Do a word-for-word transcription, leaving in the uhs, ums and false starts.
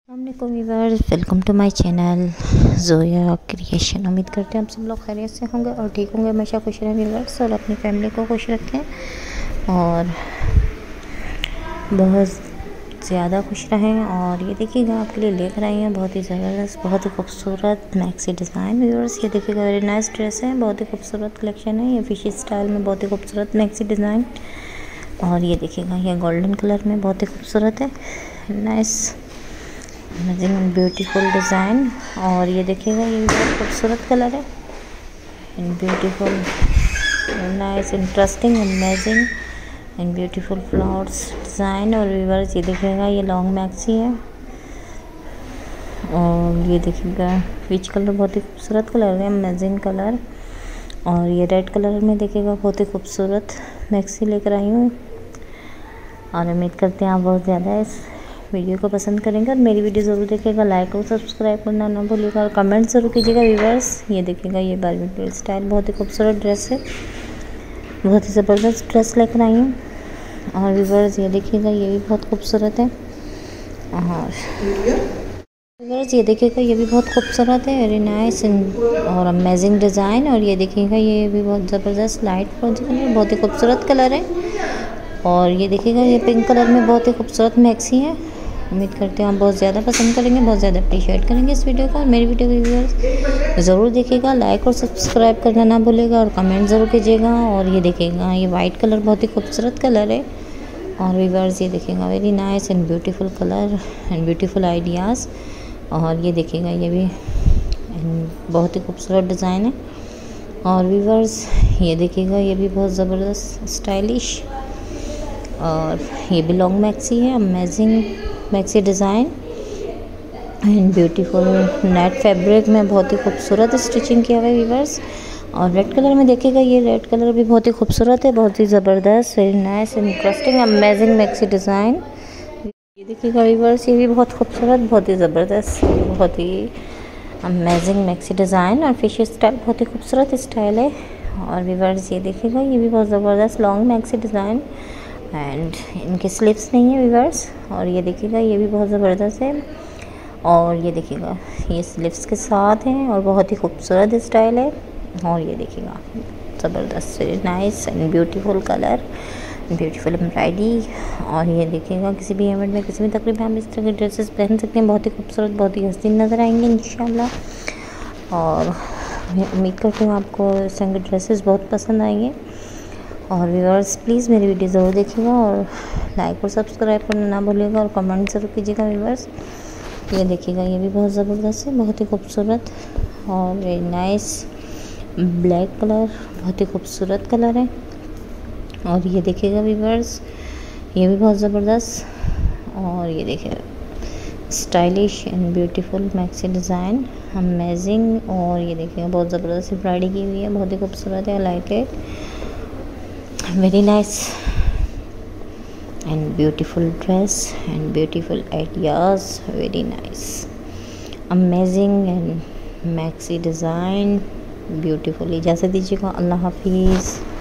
अस्सलामुअलैकुम viewers, welcome to my channel Zoya creation. उम्मीद करते हैं आप सब लोग खैरियत से होंगे और ठीक होंगे, हमेशा खुश रहें व्यूअर्स और अपनी फैमिली को खुश रखें और बहुत ज़्यादा खुश रहें। और ये देखिएगा आपके लिए लेकर आई हैं बहुत ही ज़बरदस्त, बहुत ही खूबसूरत मैक्सी डिज़ाइन व्यूअर्स। ये देखिएगा वेरी नाइस ड्रेस है, बहुत ही खूबसूरत कलेक्शन है। ये फिश स्टाइल में बहुत ही खूबसूरत मैक्सी डिज़ाइन। और ये देखिएगा ये गोल्डन कलर में बहुत ही खूबसूरत है, नाइस अमेजिंग ब्यूटीफुल डिज़ाइन। और ये देखिएगा ये बहुत खूबसूरत कलर है, and beautiful nice interesting amazing and beautiful flowers design. और व्यूअर्स ये देखिएगा ये लॉन्ग मैक्सी है। और ये देखिएगा पीच कलर बहुत ही खूबसूरत कलर है, अमेजिंग कलर। और ये रेड कलर में देखिएगा बहुत ही खूबसूरत मैक्सी लेकर आई हूँ। और उम्मीद करते हैं आप बहुत ज़्यादा इस वीडियो को पसंद करेंगे और मेरी वीडियो ज़रूर देखिएगा, लाइक और सब्सक्राइब करना ना भूलिएगा और कमेंट ज़रूर कीजिएगा व्यूअर्स। ये देखिएगा ये बारबी डॉल स्टाइल बहुत ही खूबसूरत ड्रेस है, बहुत ही ज़बरदस्त ड्रेस लेकर आई हूँ। और व्यूअर्स ये देखिएगा ये भी बहुत खूबसूरत है। और व्यूअर्स ये देखिएगा ये भी बहुत खूबसूरत है, वेरी नाइस और अमेजिंग डिज़ाइन। और ये देखिएगा ये भी बहुत ज़बरदस्त लाइट फ्रोजी कलर, बहुत ही खूबसूरत कलर है। और ये देखिएगा ये पिंक कलर में बहुत ही खूबसूरत मैक्सी है। उम्मीद करते हैं आप बहुत ज़्यादा पसंद करेंगे, बहुत ज़्यादा अप्रिशिएट करेंगे इस वीडियो को। और मेरी वीडियो के व्यूअर्स ज़रूर देखिएगा, लाइक और सब्सक्राइब करना ना भूलिएगा और कमेंट ज़रूर कीजिएगा। और ये देखिएगा ये वाइट कलर बहुत ही खूबसूरत कलर है। और व्यूअर्स ये देखिएगा very nice and beautiful colour and beautiful ideas. और ये देखिएगा ये भी बहुत ही खूबसूरत डिज़ाइन है। और व्यूअर्स ये देखिएगा ये भी बहुत ज़बरदस्त स्टाइलिश और ये भी लॉन्ग मैक्सी है, amazing maxi design and beautiful net fabric में बहुत ही खूबसूरत स्टिचिंग किया हुआ है व्यूअर्स। और रेड कलर में देखिएगा ये रेड कलर भी बहुत ही खूबसूरत है, बहुत ही ज़बरदस्त very nice interesting amazing maxi design. ये देखिएगा व्यूअर्स ये भी बहुत खूबसूरत, बहुत ही ज़बरदस्त, बहुत ही अमेजिंग मैक्सी डिज़ाइन। और फिश स्टाइल बहुत ही खूबसूरत स्टाइल है। और व्यूअर्स ये देखिएगा ये भी बहुत ज़बरदस्त लॉन्ग मैक्सी डिज़ाइन एंड इनके स्लीव्स नहीं है व्यूअर्स। और ये देखिएगा ये भी बहुत ज़बरदस्त है। और ये देखिएगा ये स्लीव्स के साथ हैं और बहुत ही खूबसूरत स्टाइल है। और ये देखिएगा ज़बरदस्त very nice and beautiful colour, beautiful embroidery. और ये देखिएगा किसी भी इवेंट में किसी भी तकरीब में हम इस तरह के ड्रेसेस पहन सकते हैं, बहुत ही खूबसूरत, बहुत ही हसीन नज़र आएंगे इंशाल्लाह। और उम्मीद करती हूँ आपको इस तरह के ड्रेसेस बहुत पसंद आएंगे। और व्यूअर्स प्लीज़ मेरी वीडियो ज़रूर देखिएगा और लाइक और सब्सक्राइब करना ना भूलिएगा और कमेंट ज़रूर कीजिएगा व्यूअर्स। ये देखिएगा ये भी बहुत ज़बरदस्त है, बहुत ही खूबसूरत और वेरी नाइस ब्लैक कलर, बहुत ही खूबसूरत कलर है। और ये देखिएगा व्यूअर्स ये भी बहुत ज़बरदस्त और ये देखिएगा stylish and beautiful maxi design amazing. और ये देखिएगा बहुत ज़बरदस्त एम्ब्रॉयडरी की हुई है, बहुत ही खूबसूरत है, like it very nice and beautiful dress and beautiful ideas, very nice amazing and maxi design beautifully। इजाज़त दीजिएगा, अल्लाह हाफिज़।